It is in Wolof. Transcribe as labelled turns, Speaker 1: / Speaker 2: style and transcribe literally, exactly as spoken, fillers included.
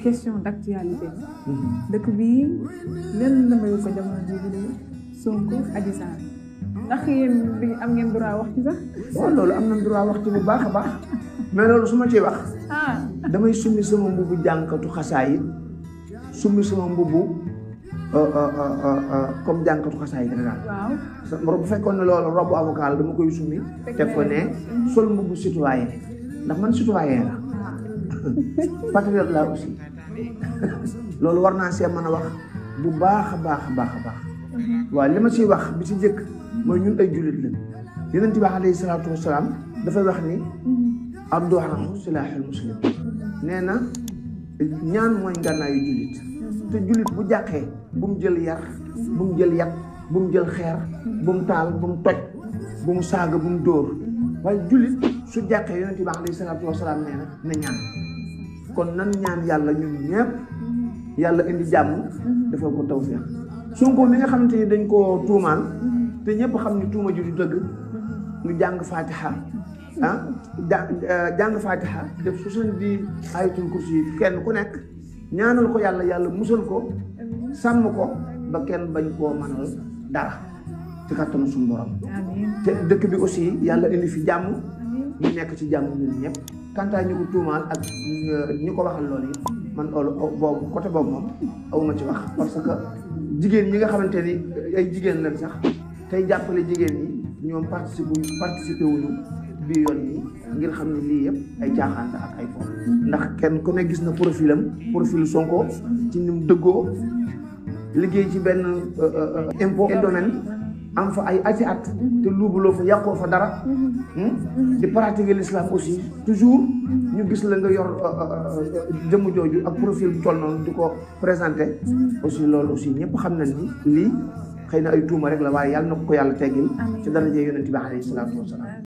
Speaker 1: question d'actualité dëkk bii lenn la mayu ko jamono ji bi léegi Sonko Adji Sarr ndax yéen di am ngeen droit wax ci sax
Speaker 2: waaw loolu am na droit wax ci bu baax a baax mais loolu su ma ciy wax
Speaker 1: ah
Speaker 2: damay summi sama mbubu jànkatu xasaayit summi sama mbubu comme jànkatu xasaayit rek daal
Speaker 1: waaw
Speaker 2: bu fekkoon ne loolu robu avocat la dama koy summi teg ko ne sol mbubu citoyen ndax man citoyen la patriote la aussi loolu war naa see mën a wax bu baax a baax a baax a baax waaw li ma ciy wax bi ci njëkk mooy ñun ay jullit lañ Yonent bi alayhi salaatu wasalaam dafay wax ni ad-du'aa silaahul muslim nee na ñaan mooy ngànnaayu jullit te jullit bu jàqee bu mu jël yar bu mu jël yat bu mu jël xeer bu mu taal bu mu toj bu mu saaga bu mu dóor waaye jullit su jàqee Yonent bi alayhi salaatu wasalaam nee na na ñaan kon nan ñaan yàlla ñun ñëpp yàlla indi jàmm dafa ko tawfiq Sonko mi nga xamante ni dañ koo tuumaal te ñëpp xam ni tuuma ji du dëgg ñu jàng fatiha ah jàng fatiha def soixante-dix ayatul kursi yi kenn ku nekk ñaanal ko yàlla yàlla musal ko sàmm ko ba kenn bañ koo mënal dara ci kattanu suñu borom te dëkk bi aussi yàlla indi fi jàmm ñu nekk ci jàmm ñun ñëpp kantaa ñu ko tuumaal ak ñu ko waxal loolu yi man loolu boobu côté boobu moom awuma ci wax parce que jigéen ñi nga xamante ni ay jigéen lañ sax tey jàppale jigéen ñi ñoom participer participer wuñu bii yoon yi ngir xam ne lii yëpp ay caaxaan la ak ay fo ndax kenn ku ne gis na profilam profil Sonko ci ni mu dëggoo liggéey ci benn impôt et domaine am fa ay ati at te luubuloo fa yàqoo fa dara di pratiquer l'islam aussi toujours ñu gis la nga yor jëmm jooju ak profil bu toll noonu di ko présenté aussi loolu aussi ñëpp xam nañ ni lii xëy na ay tuuma rek la waaye yàlla na ko ko yàlla teggil ci daraja Yonent bi alayhi salaatu wasalaam